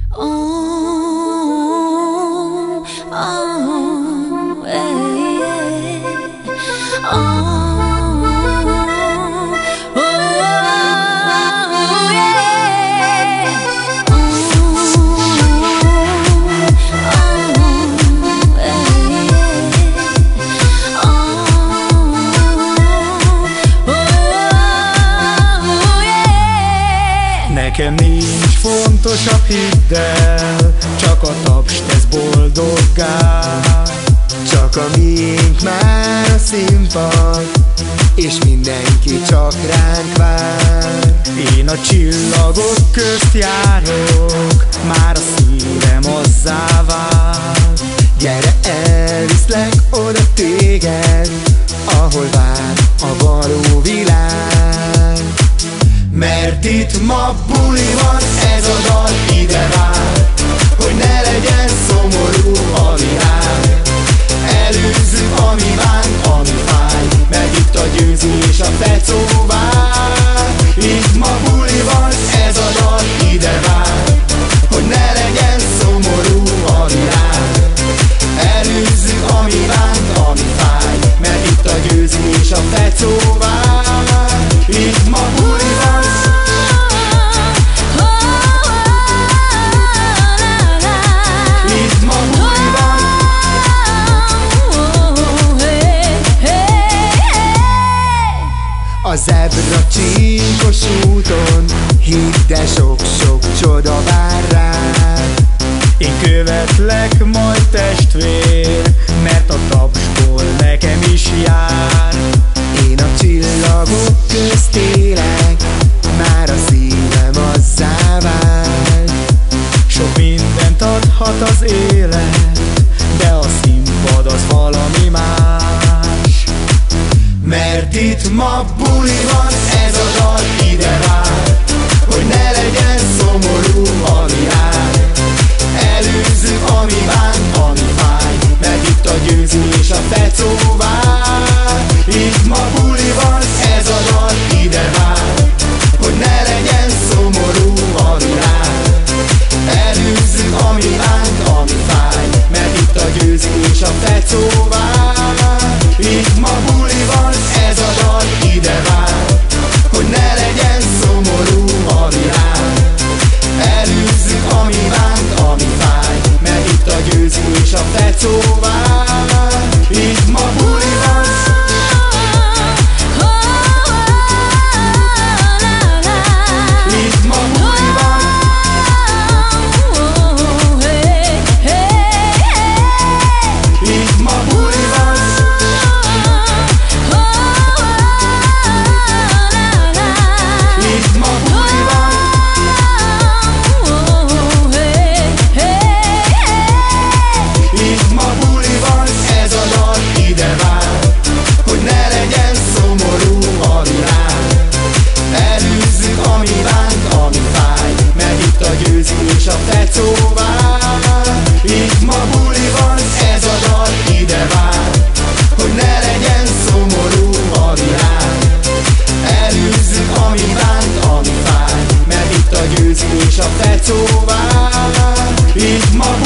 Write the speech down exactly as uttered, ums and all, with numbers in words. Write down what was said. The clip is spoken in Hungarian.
Oh, oh, hey, oh, oh, oh, yeah. Oh, oh, hey, oh, oh, yeah. Nekem nincs fontosabb, hidd el, csak a taps tesz boldoggá. Csak a miénk már a színpad, és mindenki csak ránk vár. Én a csillagok közt járok, már a szívem azzá vált. Gyere, elviszlek oda téged, ahol vár a való világ. Mert itt ma buli van, ez a dal ide vár, hogy ne legyen szomorú a világ. Előzzük, ami bánt, ami fáj, mert itt a győzni és a fecó vár. Itt ma buli van, ez a dal ide vár, hogy ne legyen szomorú a világ. Előzzük, ami bánt, ami fáj, mert itt a győzni és a fecó vár. Itt ma buli van. A zebra csíkos úton, hidd, de sok-sok csoda vár rád. Én követlek majd testvér, mert a tapsból nekem is jár. Én a csillagok közt élek, már a szívem azzá vált. Sok mindent adhat az élet, de a színpad az valami más. Mert itt ma buli van, ez a dal ide vár, hogy ne legyen szomorú a világ. Előzzük, ami bánt, ami fáj, mert itt a győzni és a fecó vár. Itt ma buli van, ez a dal ide vár, hogy ne legyen szomorú a világ. Előzzük, ami bánt, ami fáj, mert itt a győzni és a fecó vár. Itt ma buli van, ez a dal ide vár, hogy ne legyen szomorú a világ. Előzzük, ami bánt, ami fáj, mert itt a győzni és a fecó vár. Itt ma buli van. Itt ma buli van. Itt ma buli van. Itt ma buli van. Itt ma buli van, ez a dal ide vár, hogy ne legyen szomorú a világ. Előzzük, ami bánt, ami fáj, mert itt a győzni és a fecó vár. Itt ma buli van, ez a dal ide vár, hogy ne legyen szomorú a világ. Előzzük, ami bánt, ami fáj, mert itt a győzni és a fecó vár. Itt ma